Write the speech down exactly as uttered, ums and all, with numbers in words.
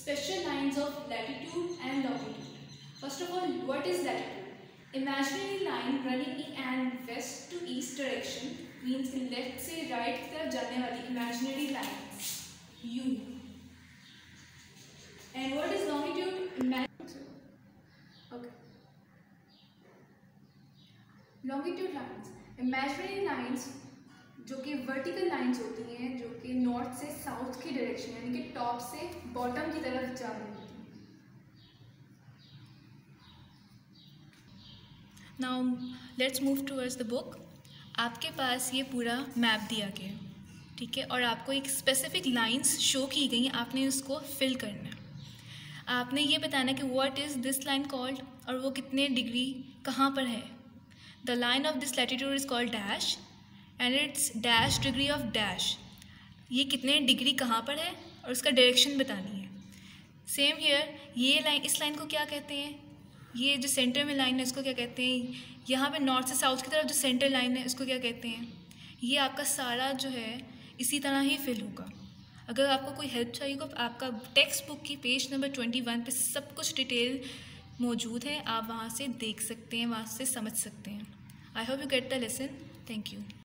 special lines of latitude and longitude. First of all, what is latitude? Imaginary line running in an west to east direction means in left से right की तरफ जाने वाली imaginary line U. And what is longitude? Okay. Longitude lines, imaginary lines जो कि vertical lines होती हैं, जो कि नॉर्थ से साउथ की डायरेक्शन यानी कि टॉप से बॉटम की तरफ जा रही होती हैं. Now let's move towards the book. आपके पास ये पूरा मैप दिया गया है, ठीक है, और आपको एक स्पेसिफिक लाइंस शो की गई हैं. आपने उसको फिल करना है. आपने ये बताना कि what is this line called और वो कितने डिग्री कहाँ पर है. The line of this latitude is called dash and it's dash degree of dash. ये कितने डिग्री कहाँ पर है और उसका डायरेक्शन बतानी है. सेम हियर, ये लाइन, इस लाइन को क्या कहते हैं? ये जो सेंटर में लाइन है इसको क्या कहते हैं? यहाँ पे नॉर्थ से साउथ की तरफ जो सेंटर लाइन है इसको क्या कहते हैं? ये आपका सारा जो है इसी तरह ही फिल होगा. अगर आपको कोई हेल्प चाहिए होगा, आपका टेक्स्ट बुक की पेज नंबर ट्वेंटी वन पे सब कुछ डिटेल मौजूद है. आप वहाँ से देख सकते हैं, वहाँ से समझ सकते हैं. I hope you get the lesson. Thank you.